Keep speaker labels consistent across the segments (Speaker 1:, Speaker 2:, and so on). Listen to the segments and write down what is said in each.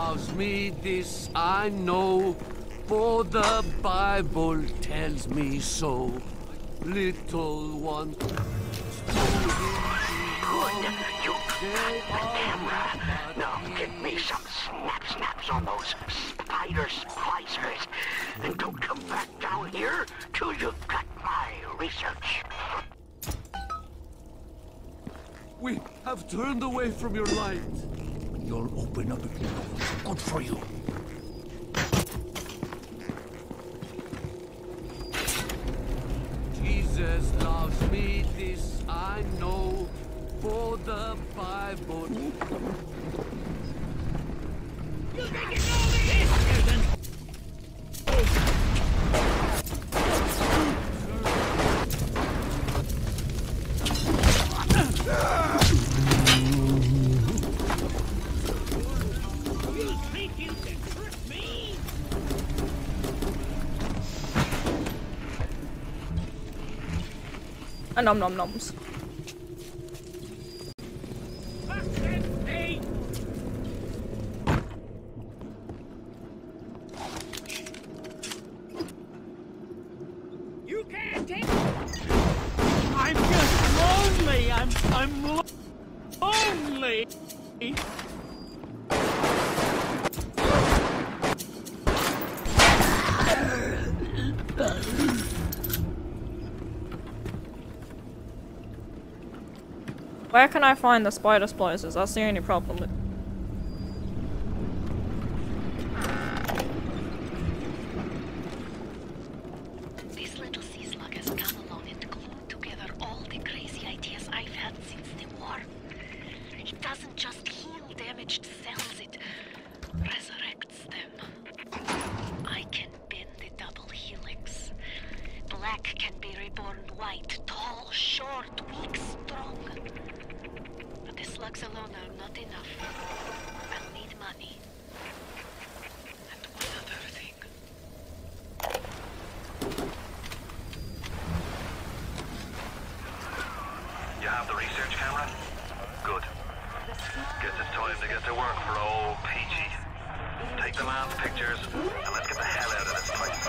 Speaker 1: loves me, this I know, for the Bible tells me so. Little one.
Speaker 2: Good. You got the camera. Now give me some snaps on those spider splicers. And don't come back down here till you've got my research.
Speaker 1: We have turned away from your light.
Speaker 3: You'll open up again. Good for you.
Speaker 1: Jesus loves me, this I know, for the Bible.
Speaker 4: You think you know me? This isn't. You think you can trick me?
Speaker 5: Nom nom noms.
Speaker 4: You can't take. I'm just lonely. I'm lonely.
Speaker 5: Where can I find the spider splicers? That's the only problem.
Speaker 6: This little sea slug has come along and glued together all the crazy ideas I've had since the war. It doesn't just heal damaged cells, it resurrects them. I can bend the double helix. Black can be reborn white, tall, short, weak, strong. But the slugs alone are not enough. I'll need money. And one other thing.
Speaker 7: You have the research camera? Good. Guess it's time to get to work for old Peachy. Take the man's pictures, and let's get the hell out of this place.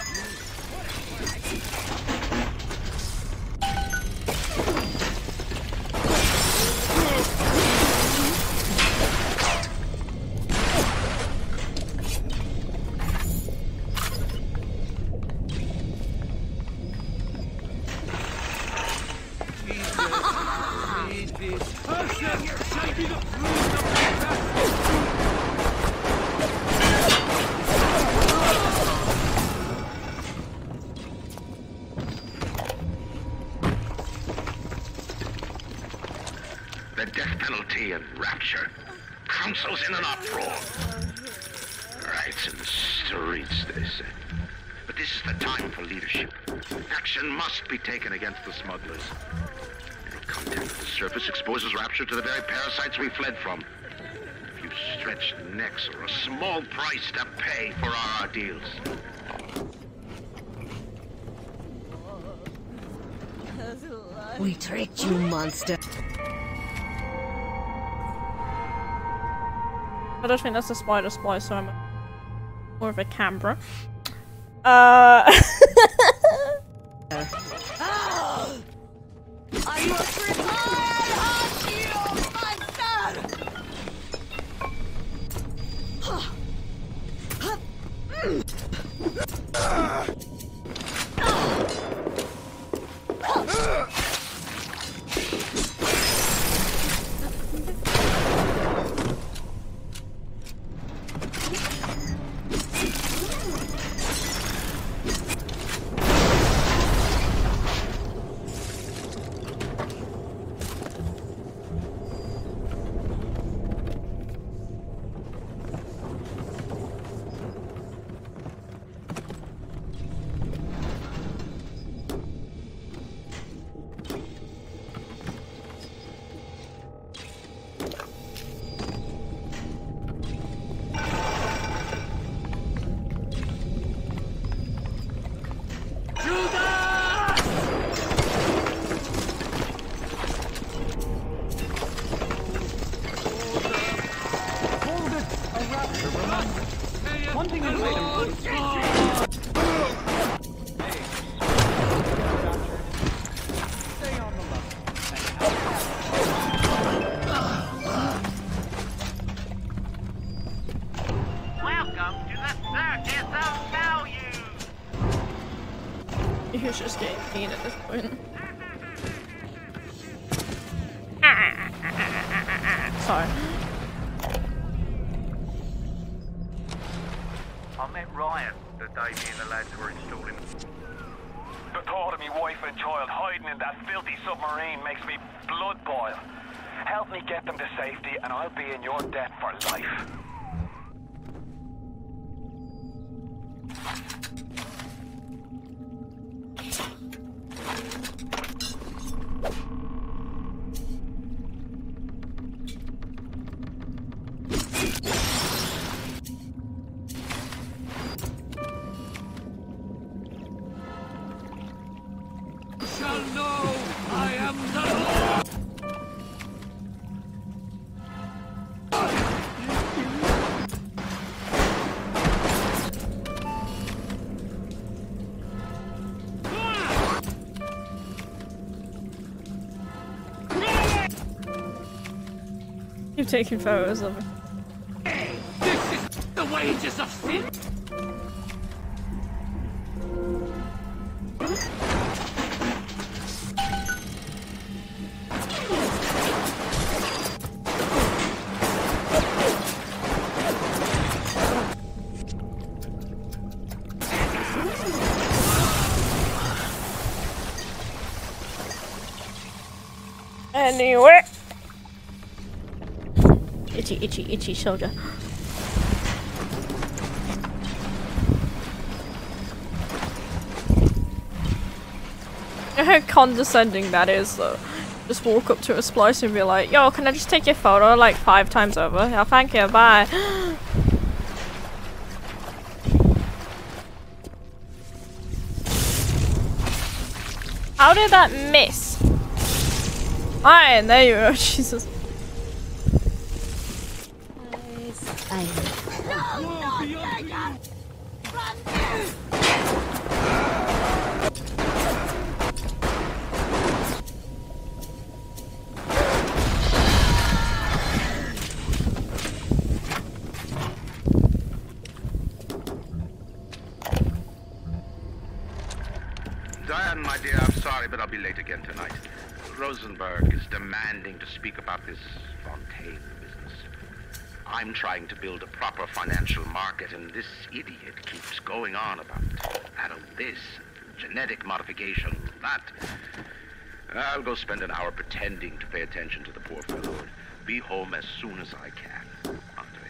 Speaker 2: The death penalty and Rapture. Council's in an uproar. Riots in the streets, they say. But this is the time for leadership. Action must be taken against the smugglers. Any contact with the surface exposes Rapture to the very parasites we fled from. A few stretched necks or a small price to pay for our deals.
Speaker 8: We tricked you, monster.
Speaker 5: I don't think that's a spider splicer, so I'm more of a camera.
Speaker 8: Are you a trick?
Speaker 4: One thing is wait a Stay on the level.
Speaker 7: Welcome to the circus of value.
Speaker 5: He's just getting mean at this point. Sorry.
Speaker 7: I met Ryan the day me and the lads were installing. The thought of me wife and child hiding in that filthy submarine makes me blood boil. Help me get them to safety and I'll be in your debt for life.
Speaker 1: Shall know I am the Lord.
Speaker 5: Keep taking photos of it.
Speaker 1: This is the wages of sin.
Speaker 5: Anyway. Itchy, itchy, itchy shoulder. How condescending that is, though. Just walk up to a splice and be like, yo, can I just take your photo like 5 times over? Yeah, thank you, bye. How did that miss? Fine, there you go, Jesus.
Speaker 2: Diane, my dear, I'm sorry, but I'll be late again tonight. Rosenberg is demanding to speak about this Fontaine business. I'm trying to build a proper financial market, and this idiot keeps going on about this, genetic modification, that. I'll go spend an hour pretending to pay attention to the poor fellow and be home as soon as I can. Andre.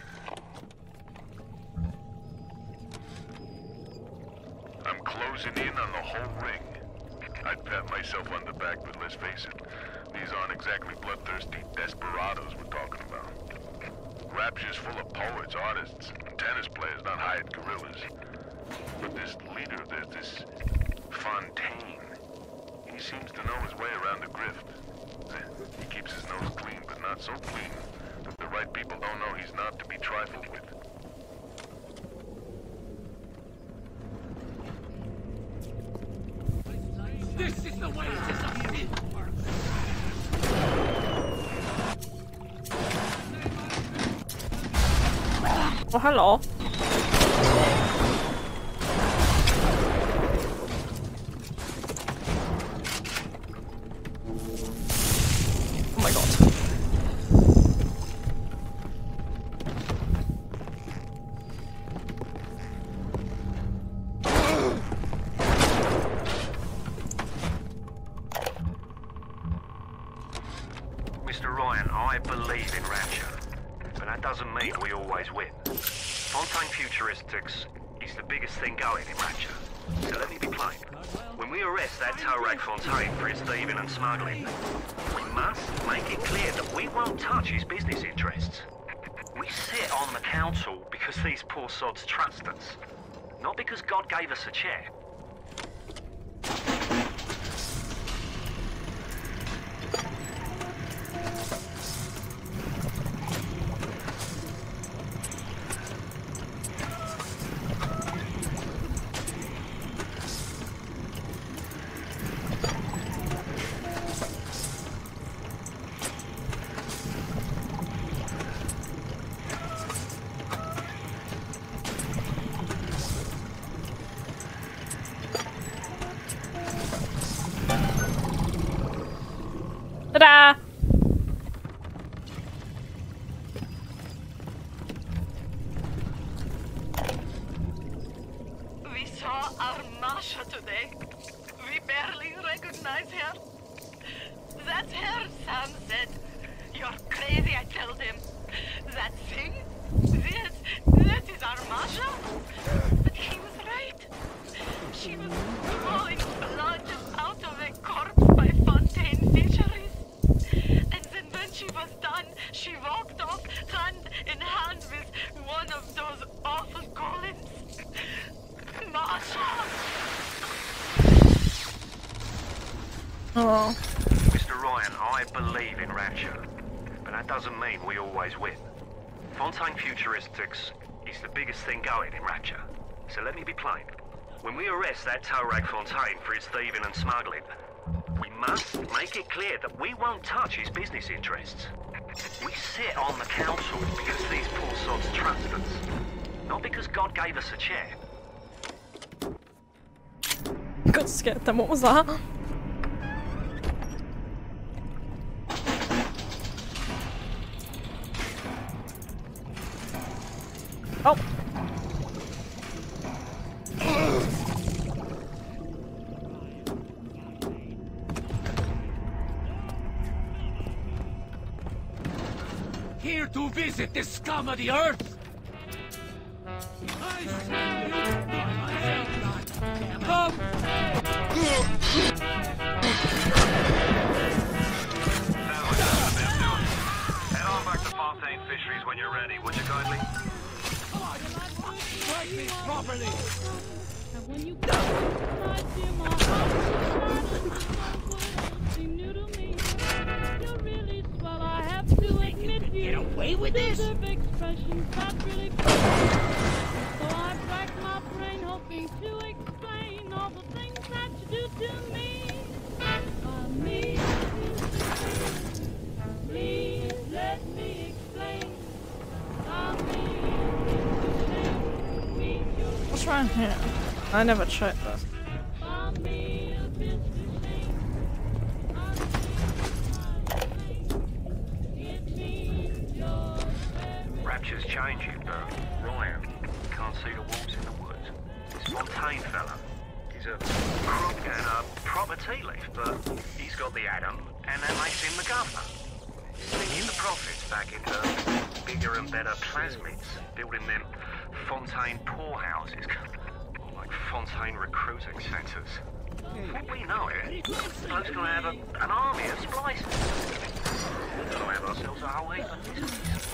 Speaker 9: I'm closing in on the whole ring. I'd pat myself on the back, but let's face it, these aren't exactly bloodthirsty desperados we're talking about. Rapture's full of poets, artists, and tennis players, not hired gorillas. But this leader of theirs, this Fontaine, he seems to know his way around the grift. He keeps his nose clean, but not so clean that the right people don't know he's not to be trifled with.
Speaker 1: This is the wages of sin.
Speaker 5: Oh, hello. Oh my god.
Speaker 7: Mr. Ryan, I believe in Rapture, but that doesn't mean we always win. Fontaine Futuristics is the biggest thing going in Rapture. So let me be plain. When we arrest that Torag Fontaine for his thieving and smuggling, we must make it clear that we won't touch his business interests. We sit on the council because these poor sods trust us, not because God gave us a chair.
Speaker 6: saw our Masha today. We barely recognize her. That's her, Sam said. You're crazy, I told him. That thing? This is our Masha? But he was right. She was drawing blood out of a corpse by Fontaine Fisheries. And then when she was done, she walked off hand in hand with one of those awful golems. Masha!
Speaker 5: Oh.
Speaker 7: Mr. Ryan, I believe in Rapture, but that doesn't mean we always win. Fontaine Futuristics is the biggest thing going in Rapture, so let me be plain. When we arrest that tow rag Fontaine for his thieving and smuggling, we must make it clear that we won't touch his business interests. We sit on the council because these poor sods trust us, not because God gave us a chair.
Speaker 5: Got scared then, what was that? Oh.
Speaker 3: Here to visit the scum of the earth? I say come!
Speaker 7: Head on back to Fontaine Fisheries when you're ready, would you kindly?
Speaker 3: Strike me properly!
Speaker 4: And when you go inside to my house, you new to me. You're really swell, I have to admit you.
Speaker 3: Get away with this?
Speaker 4: Expressions that really so I rack my brain hoping to explain all the things that you do to me. Please let me explain.
Speaker 5: What's wrong here? I never checked this.
Speaker 7: Rapture's changing, though. Ryan can't see the wolves in the woods. This Fontaine fella, he's a crook and a proper tea leaf, but he's got the Adam, and that makes him the governor. Sneaking the profits back into bigger and better plasmids, building them Fontaine poorhouses, like Fontaine recruiting centres. Before we know it, the bloke's gonna have an army of splicers. We're gonna have ourselves a whole heap of business.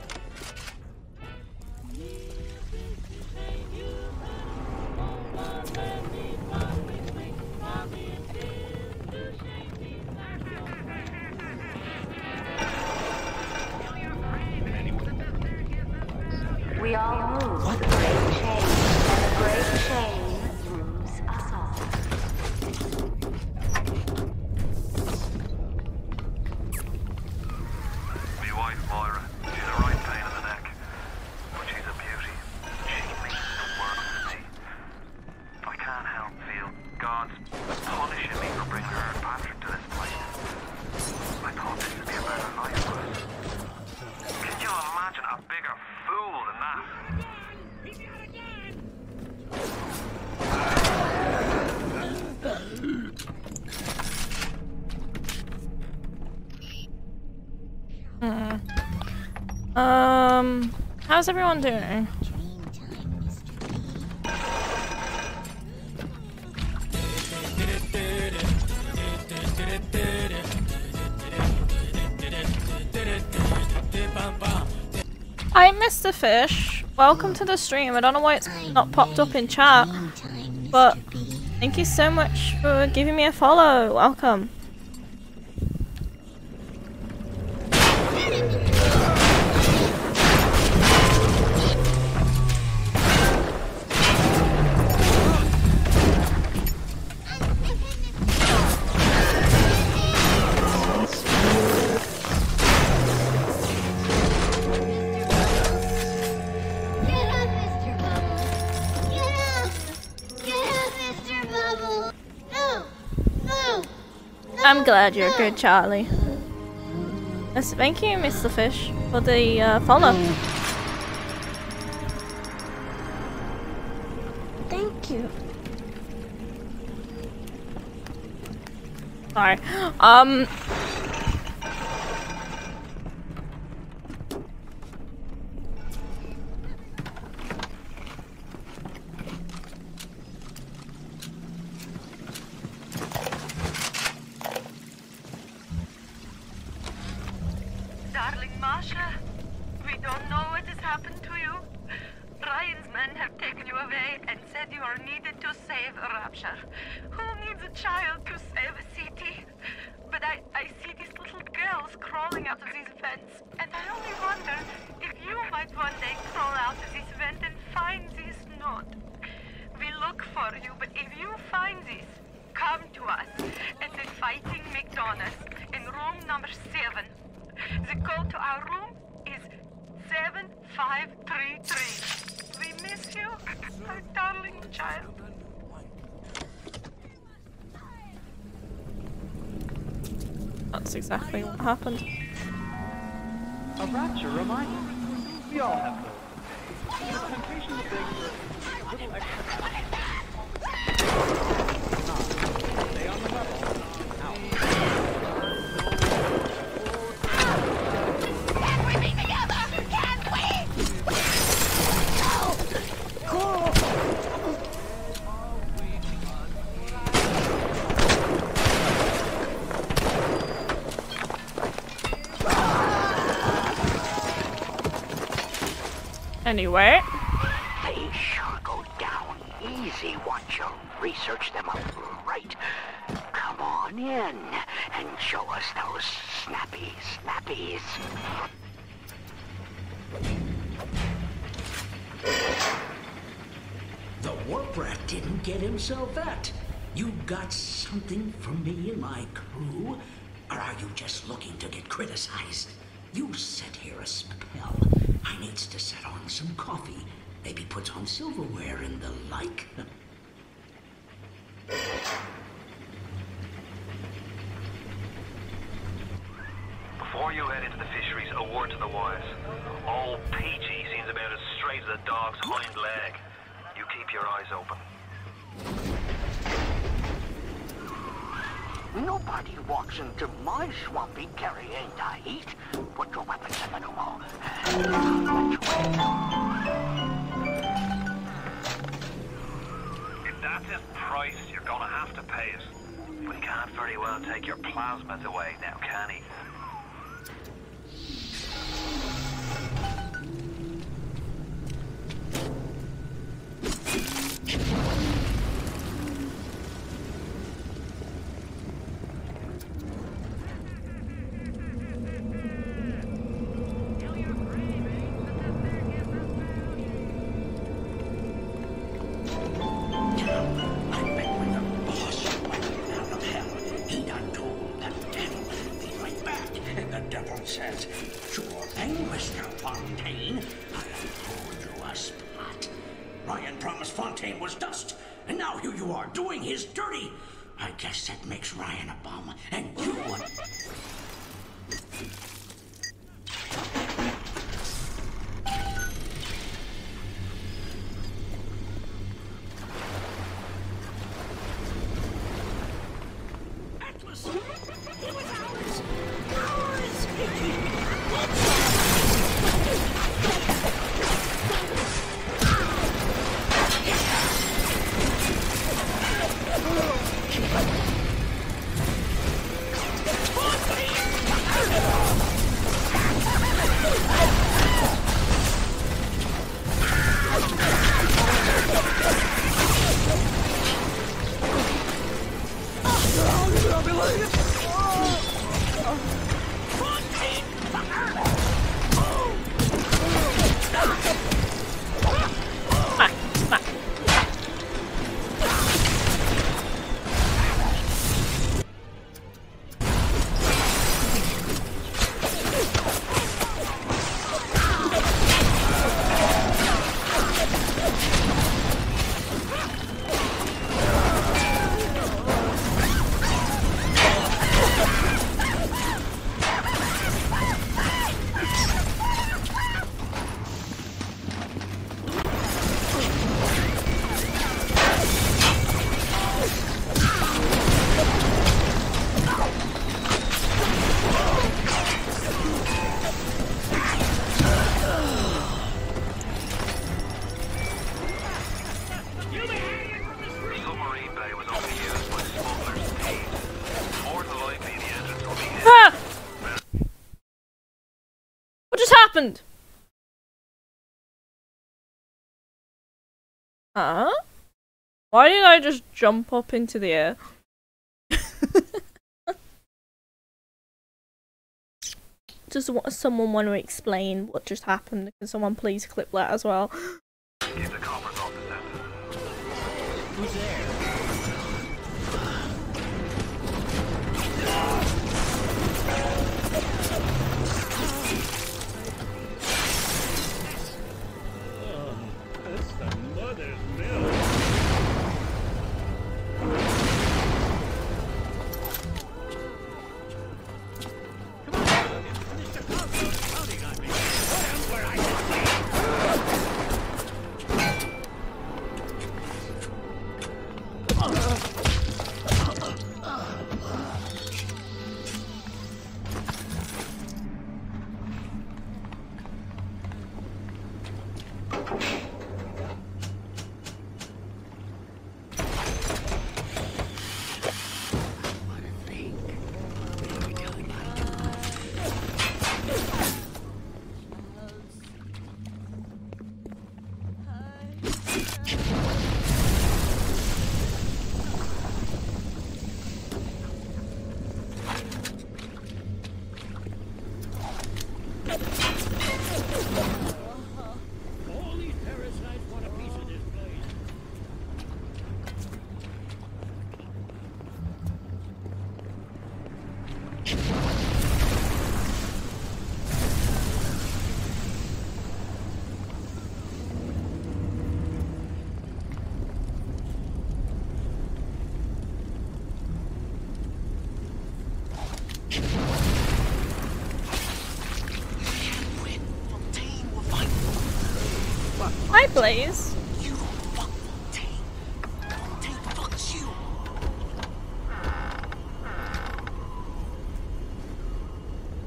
Speaker 6: We all move the great chain, and the great chain moves us all.
Speaker 7: My wife, Moira, she's a right pain in the neck, but she's a beauty. She means the world to me. I can't help feel God's punishing me for bringing her and Patrick to this place. I thought this would be a better life for us. Can you imagine a bigger fool than that?
Speaker 5: How's everyone doing? Hi, Mr. Fish. Welcome to the stream. I don't know why it's not popped up in chat, but thank you so much for giving me a follow. Welcome. I'm glad you're good, Charlie. Yes, thank you, Mr. Fish, for the follow.
Speaker 10: Thank you.
Speaker 5: Sorry.
Speaker 6: Darling Masha, we don't know what has happened to you. Ryan's men have taken you away and said you are needed to save Rapture. Who needs a child to save a city? But I see these little girls crawling out of these vents, and I only wonder if you might one day crawl out of this vent and find this note. We look for you, but if you find this, come to us at the Fighting McDonald's in room number 7. The code to our room is 7533. We miss you, our darling child.
Speaker 5: That's exactly what happened.
Speaker 11: A Rapture reminder. We all have those. The temptation to beg for a little extra. Stay on the level. Out.
Speaker 2: Can't we be together? Can't we? No! Cool!
Speaker 5: Anyway.
Speaker 2: They sure go down easy once you research them up right. Come on in and show us those snappies.
Speaker 3: The warp rat didn't get himself that. You got something from me and my crew? Or are you just looking to get criticized? You set here a spell. I needs to set on some coffee. Maybe put on silverware and the like.
Speaker 7: Before you head into the fisheries, a word to the wise. Old PG seems about as straight as a dog's hind leg. You keep your eyes open.
Speaker 2: Nobody walks into my swampy carrying the heat. Put your weapons in the pneumo.
Speaker 7: If that's his price, you're gonna have to pay it. But he can't very well take your plasmas away now, can he?
Speaker 3: Says, sure thing, Mr. Fontaine. I'll hold you a spot. Ryan promised Fontaine was dust, and now here you are doing his dirty. I guess that makes Ryan a bum, and you want...
Speaker 5: happened? Huh? Why did I just jump up into the air? Does someone want to explain what just happened? Can someone please clip that as well?
Speaker 7: Keep the coppers off the center.
Speaker 3: Who's there?
Speaker 1: That's the mother's milk.
Speaker 5: Hi, Blaze.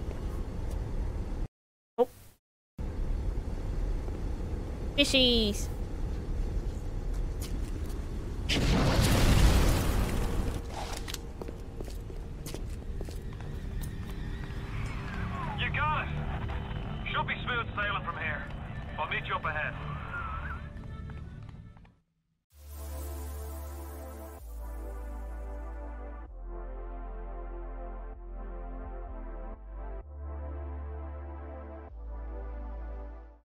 Speaker 5: Oh. Fishies.